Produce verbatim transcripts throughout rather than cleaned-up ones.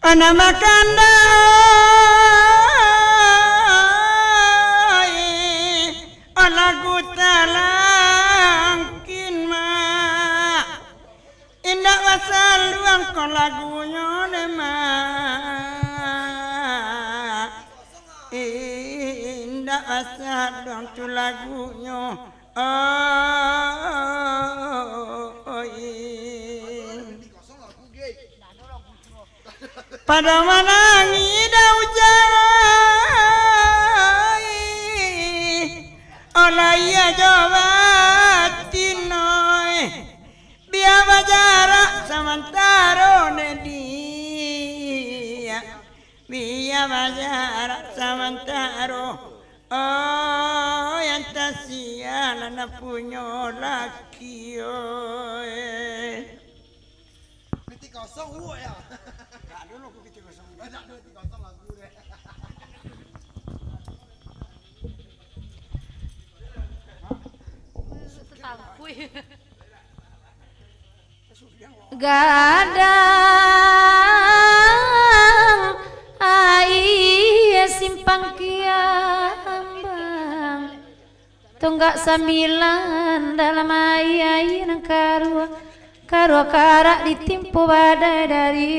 ana makanda alagu talangkin ma indah wasal luang ko lagunya nema indah wasal luang tu lagunya oh pada manangi daujai olaya jawatinoi biar jarak samantaro nedia biar jarak samantaro oh yang tasian anak punya laki oi Mesti kosong hu ya. Tak dulu aku bikin kosong. Tak dulu di kosong lagu deh. Gadang ai simpang kiambang tunggak sambilan dalam ai ai nang karua karua karak ditimpu badai dari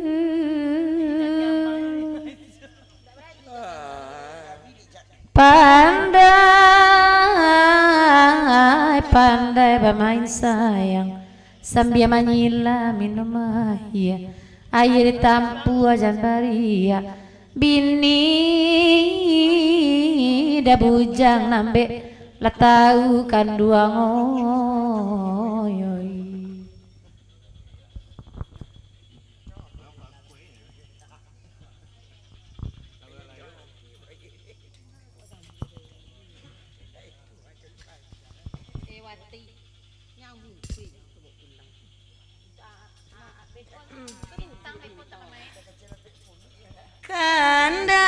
pandai pandai bermain sayang sambil menyila minum air air tampu ajan baria bini dah bujang nambe latau kan dua ngoyoi Kanda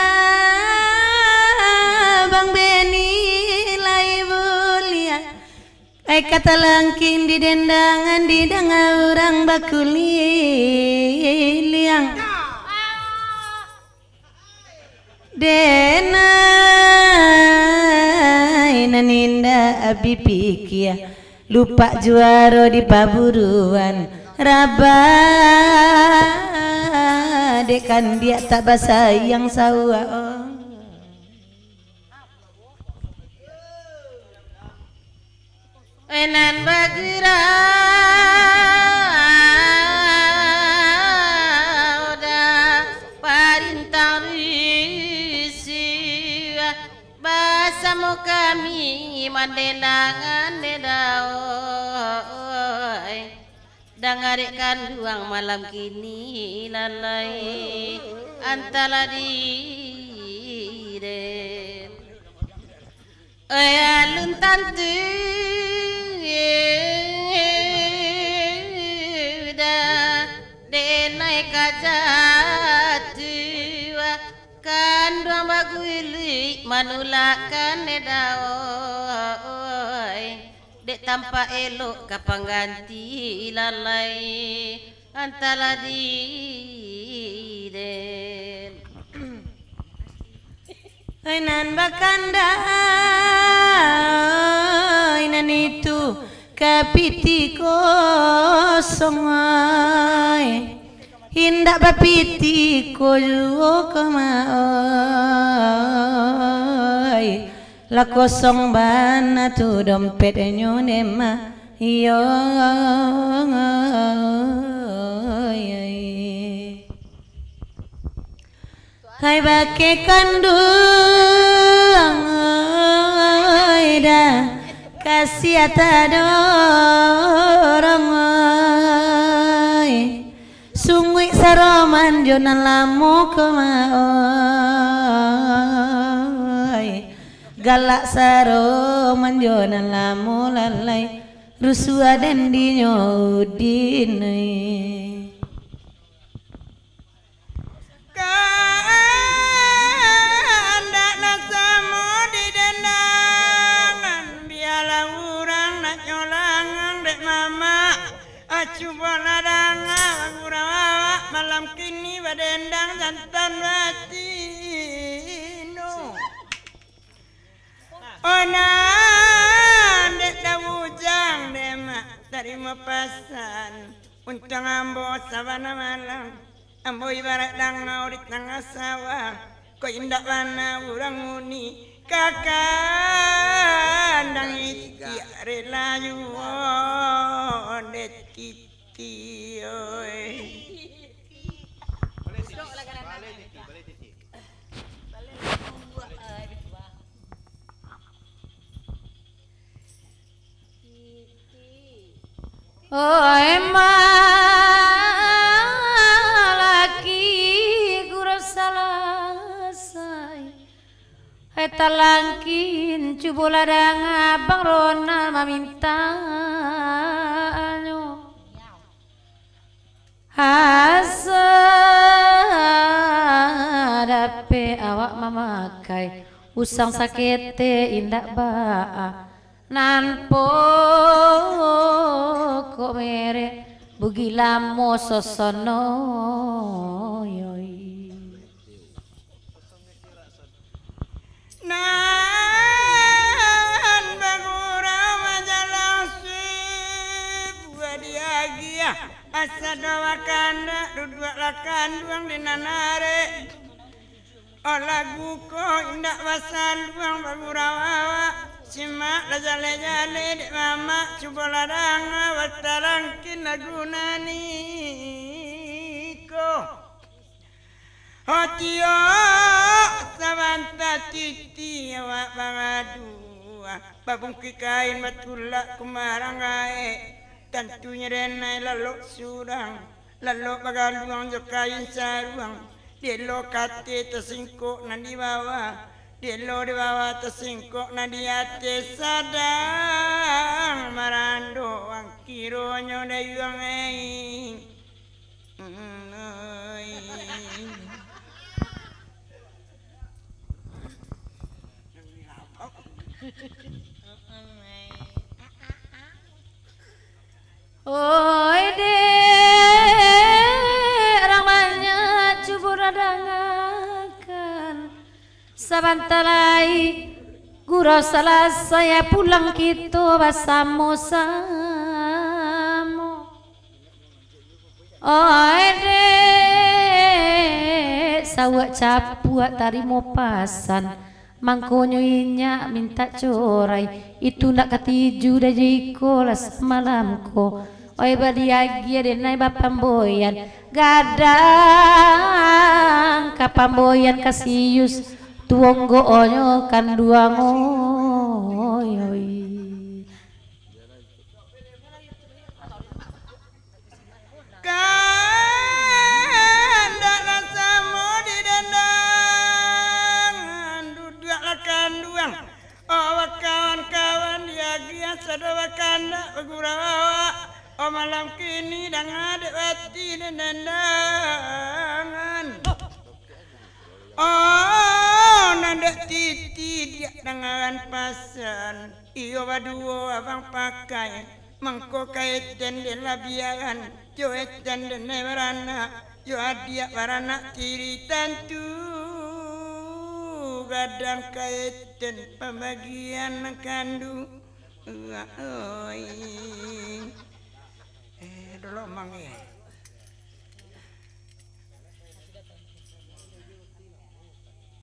Bang Beni lai bulia ai kata langkin di dendangan di danga orang bakuli liang denai naninda abi pikia lupa juaro di paburuan rabah dekan dia tak basayang sawa oh. Enan bagira udah parintang risi basamu kami mandendangan dedaoi dangarikan duang malam kini lalai antara diri alun tantu dah denai kajatu kan duang baguli manulakan edaoi dek tanpa elok kapang ganti lalai antara diri Ainan bakanda ainan itu kapiti kosong ai hindak bapiti ko juo kamaoi la kosong bana tu dompet nyonema yo hai bake kandung ida kasih atadorong sungguh saroman jonan lamu kemaoi galak saroman jonan lamu lalai rusua dan dinyodinai dendang jantan batino ona dek dawujang dema terima pasan untuk ambo sabana malam ambo ibarat dangau di tengah sawah kau indah mana urang uni kakandang iki rela nyuwun titi oi oh emalaki guru salasai eta langkin cubuladang abang Ronald mamintanyo hasadape awak mamakai usang sakete indak baa nanpo kok mere bugilamo sosono yoi nan bagura majalah sip wadiagia asada wakanda duduk lakan duang di nanare oh lagu ko indak basal duang bagura wawa simak lejale-jale dek mama cuba ladang watarangkin lagunani ko hotio samanta titi awak bangadua babungki kain batulak kumarangai tentunya renai lalu surang lalu bagaluang jo kain saruang delo kate tersingkuk nan di bawah delo di bawah tersingkuk na di atas sadang marando ang kironyo dayuang eing oi de ramanya cubur adangakan sabantalai gurau salah saya pulang gitu basamo samo oi de sawak capuak tarimo pasan mangkonyo inya minta corai itu nak ketiju dah jiko las malamko oi badiagia denai bapamboyan gadang kapamboyan kasius tuonggo onyo kanduang oi oi kanda rasamu di dandangan duduk kanduang oh kawan-kawan diagia sadawa kanda bagurawa oh malam kini dang adek wati di dandangan oh nandak titi dia dengan pasan iyo baduo abang pakai mangko kaitan de labiaran jo etan de neverana jo adia barana tiri tantu gadang kaitan pembagian kandu oi eh dulu mang